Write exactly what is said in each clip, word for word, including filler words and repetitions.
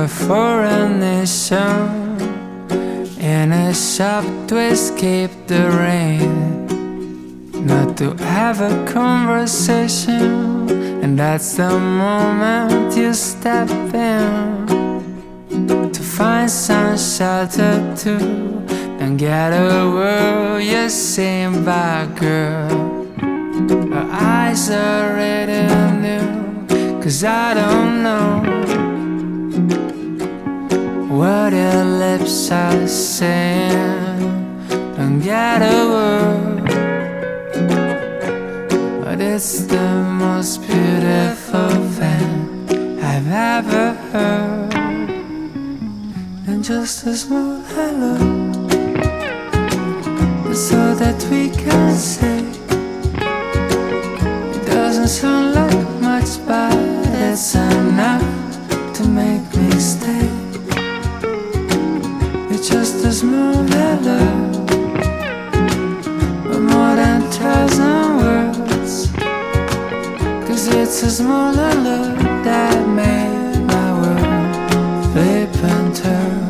a foreign nation, in a shop to escape the rain, not to have a conversation. And that's the moment you step in to find some shelter too. Don't get a word you're saying by girl. Her eyes are reading you, cause I don't know what your lips are saying. Don't get a word, but it's the most beautiful thing I've ever heard. And just a small hello, so that we can say, it doesn't sound like much, but it's enough to make me stay. It's just a small hello, but more than a thousand words, cause it's a small hello that made my world flip and turn.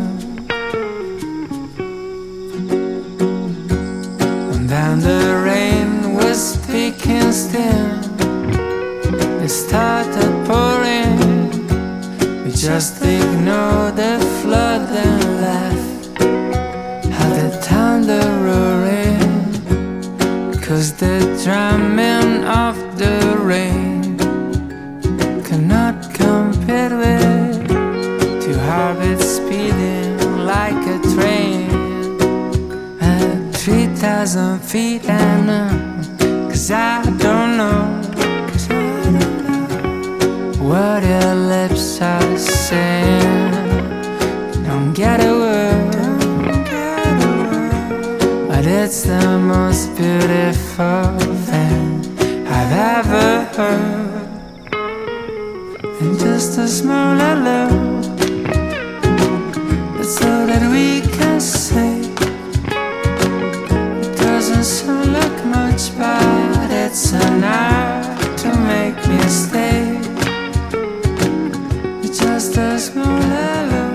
And then the rain was thick and still, it started pouring. We just ignored the flood and laughed at the thunder roaring, cause the drumming of the rain cannot compare with two heartbeats speeding like a train at three thousand feet. And uh, cause I don't know what your lips are saying. Don't get a word, but it's the most beautiful thing I've ever heard. And just a small hello, that's all that we can say. It doesn't sound like much, but it's enough to make me stay. Just a small hello.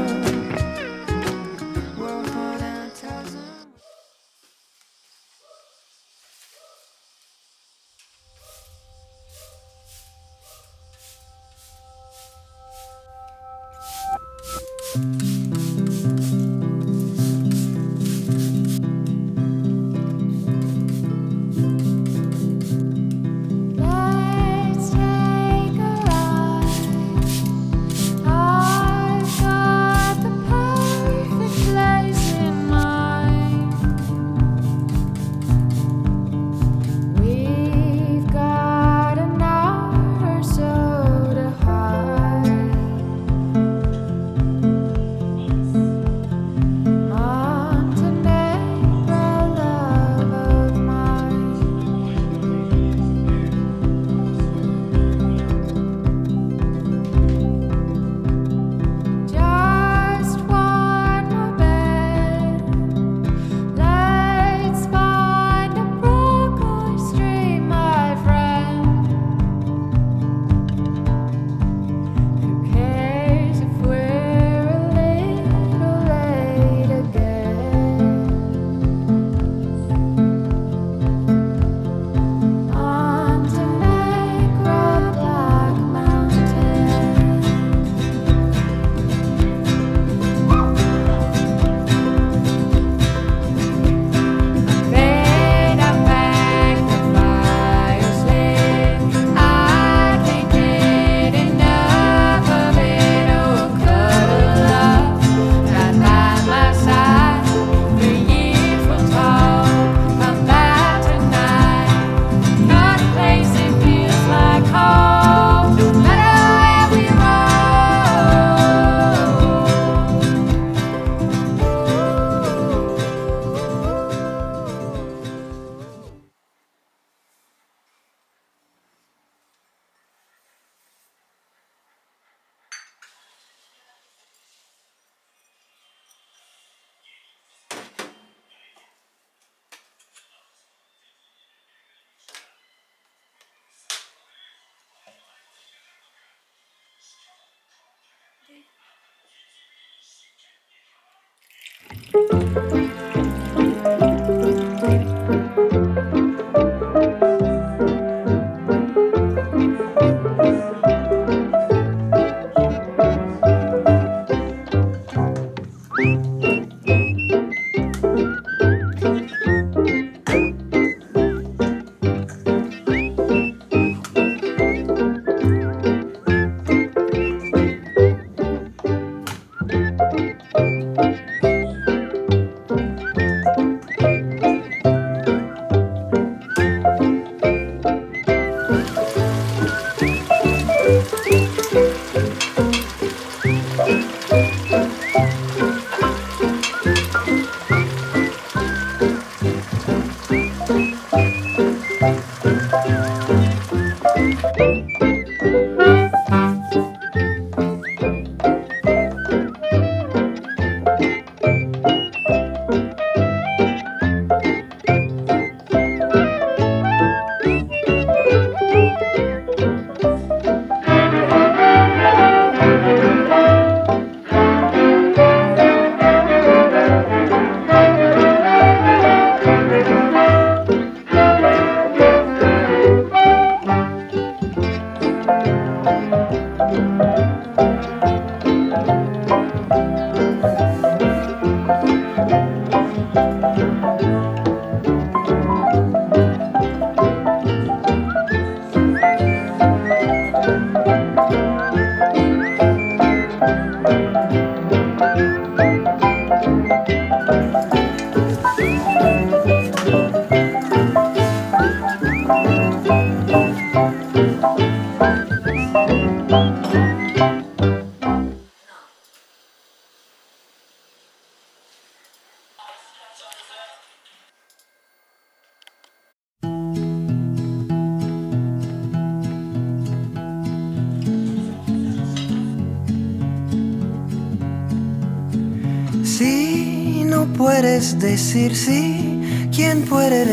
Si no puedes decir sí, ¿quién puede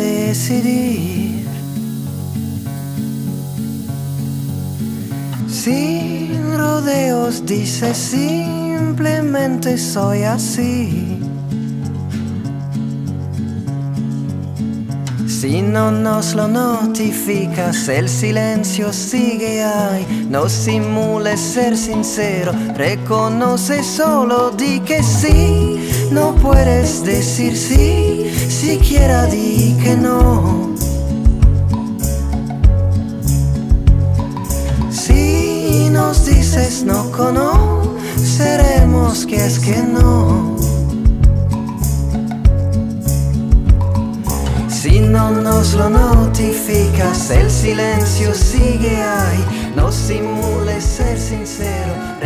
decidir? Sin rodeos dices simplemente soy así. Si no nos lo notificas, el silencio sigue ahí. No simules ser sincero, reconoce, solo di que sí. No puedes decir sí, siquiera di que no. Si nos dices no conoceremos que es que no. Si no nos lo notificas, el silencio sigue ahí. No simules ser sincero,